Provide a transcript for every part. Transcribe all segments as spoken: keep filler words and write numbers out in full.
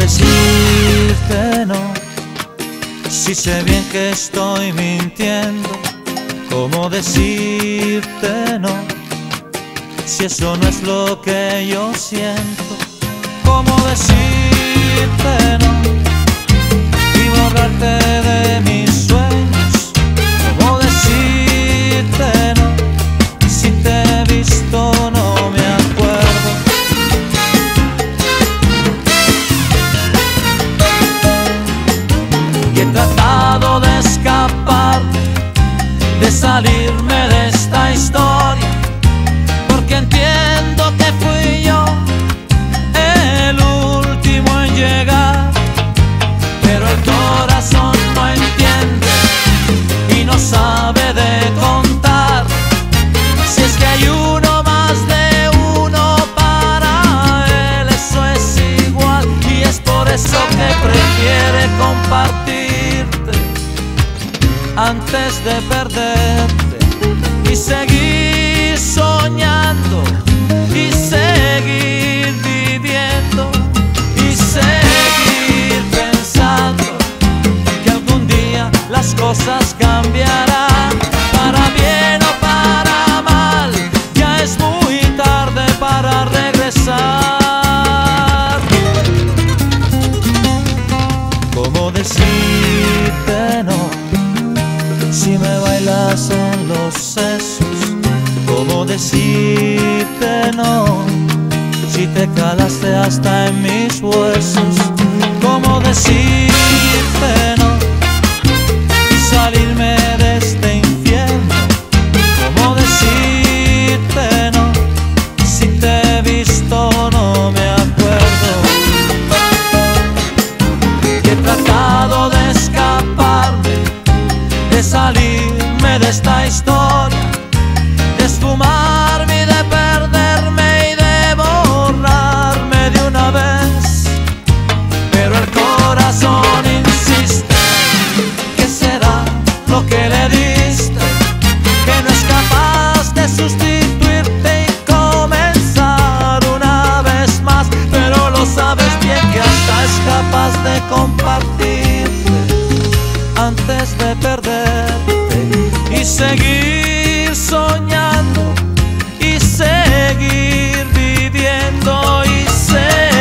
decirte no? Si sé bien que estoy mintiendo. ¿Cómo decirte no? Si eso no es lo que yo siento. ¿Cómo decirte no? Y borrarte de mis sueños. ¿Cómo decirte no? Si te he visto no me acuerdo. Y he tratado de escapar, de salirme de esta historia, porque entiendo que fui yo el último en llegar. Pero el corazón no entiende y no sabe de contar. Si es que hay uno más de uno, para él eso es igual. Y es por eso que prefiere compartirte antes de perderte, y seguir soñando, y seguir viviendo, y seguir pensando que algún día las cosas cambiarán, para bien o para mal. Ya es muy tarde para regresar. ¿Cómo decirte no? Si me bailas en los sesos. ¿Cómo decirte no? Si te calaste hasta en mis huesos. ¿Cómo decirte no? Y salirme de este infierno. ¿Cómo decirte no? Si te he visto no me acuerdo. Y he tratado de escaparme, de salirme de esta historia, de esfumarme y de perderme y de borrarme de una vez. Pero el corazón insiste, ¿qué será lo que le diste? Que no es capaz de sustituirte y comenzar una vez más. Pero lo sabes bien que hasta es capaz de compartirte antes de perderte, y seguir soñando, y seguir viviendo, y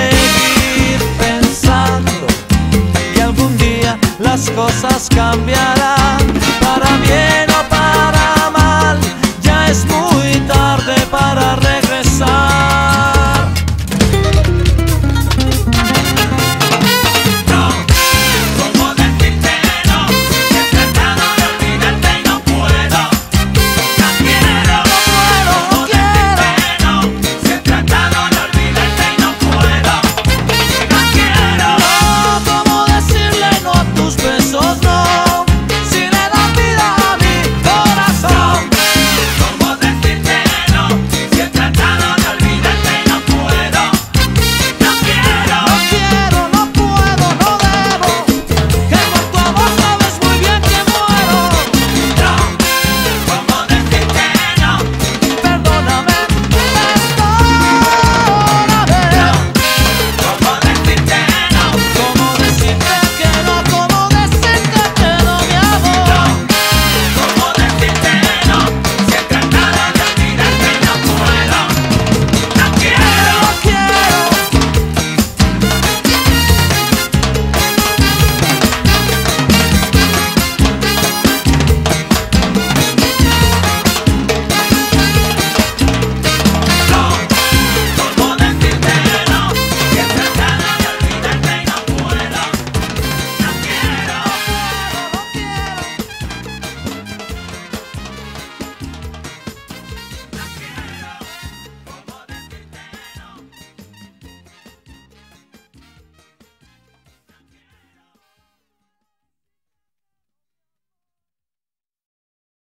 seguir pensando que algún día las cosas cambiarán.